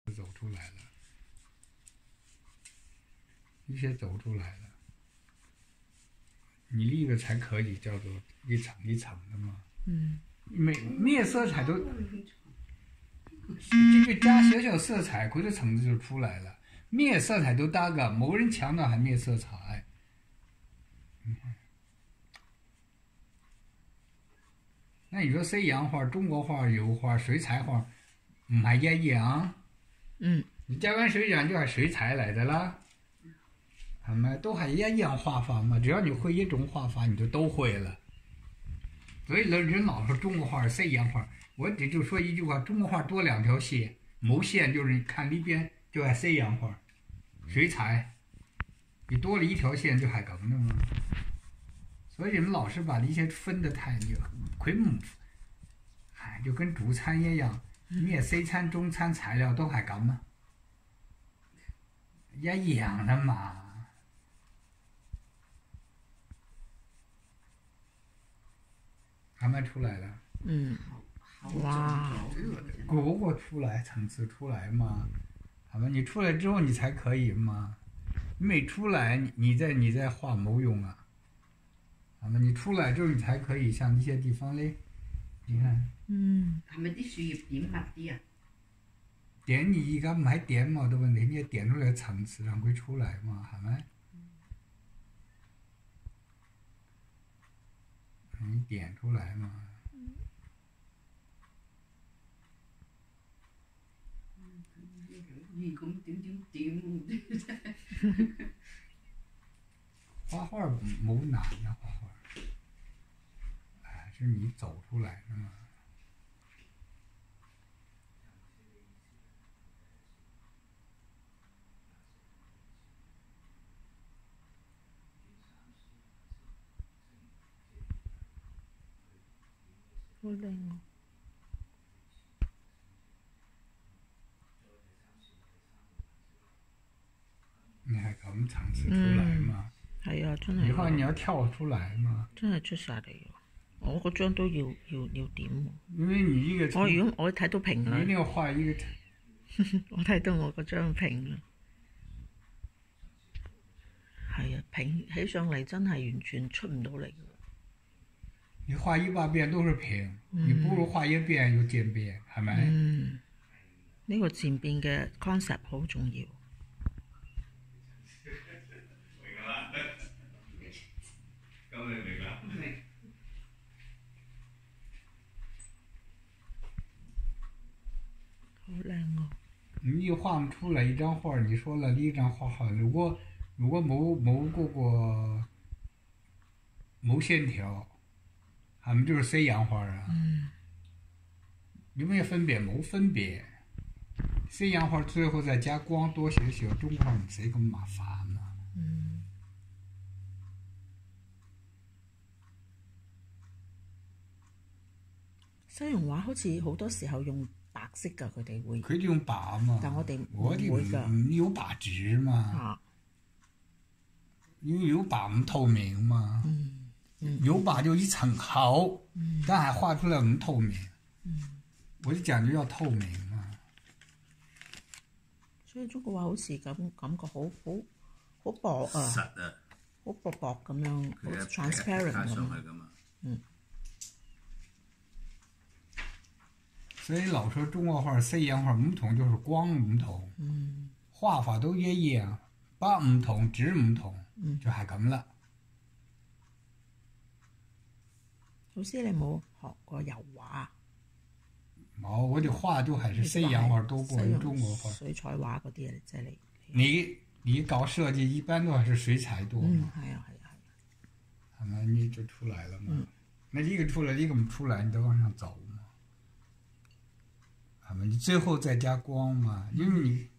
走出来了，一些走出来了，你那个才可以叫做一层一层的嘛。灭色彩都，这个加小小色彩，它的层次就出来了。灭色彩都大个，某人强调还灭色彩。那你說西洋畫、中國畫、油畫、水彩畫唔係一樣？你加完水染就係水彩嚟的啦，係咪？都係一樣畫法嘛，只要你會一種畫法，你就都會了。所以人老說中國畫、西洋畫，我只就說一句話：中國畫多兩條線，冇線就是你看呢邊就係西洋畫，水彩，你多了一條線就係咁的嘛。所以你们老是把一些分的太亏唔，就跟主餐一样，咩西餐、中餐材料都係咁啊，一樣的嘛。係咪出來了？ 哇！ 個出來，層次出來嘛，係咪？你出來之後你才可以嘛，你沒出來你再畫冇用啊。你出來之後你才可以像呢些地方咧，你看。 係咪啲樹葉點密啲啊？ 點你而家唔係點嘛的問題，你點出來層次讓佢出來嘛，係咪？你點出來嘛。 咁點畫畫冇難啊，畫畫。是你走出來的嘛。 好靚啊！ 你係咁層次出來嘛？ 係啊，真係。 以後你要跳出來嘛？ 真係出晒嚟喎！我嗰張都要點喎。 因為你呢個， 如果我睇到平啦， 你一定要畫一個。 我睇到我嗰張平啦。係啊，平起上嚟真係完全出唔到嚟。 你畫100遍都是平，你不如畫一遍又漸變，係咪？ 呢個漸變嘅 concept 好重要。 明啦，咁你明啦？ 明。 好靚啊！ 你一畫唔出來一張畫，你說了呢張畫好，如果冇嗰個冇線條，係咪就是西洋畫啊？有沒有分別？冇分別。西洋畫最後再加光多些少，中國畫唔使咁麻煩啊。 西洋畫好似好多時候用白色㗎，佢哋會。 佢哋用白嘛， 但我哋唔會㗎。有白紙嘛？因為有白唔透明嘛。有白就一層好，但係畫出來唔透明。我就講究要透明嘛。 所以中國畫好似咁感覺好薄啊， 實啊， 好薄咁樣，好 transparent 咁樣。 所以老說中國畫、西洋畫唔同，就是光唔同，畫法都一樣，白唔同，紙唔同，就係咁啦。 老師，你冇學過油畫？ 冇，我哋畫都係西洋畫多過中國畫。 水彩畫嗰啲啊，即係你搞設計一般都係水彩多嘛？ 係啊。 係咪？你就出來了嘛？那一個出來，一個唔出來，你都往上走嘛？係咪？你最後再加光嘛？因為你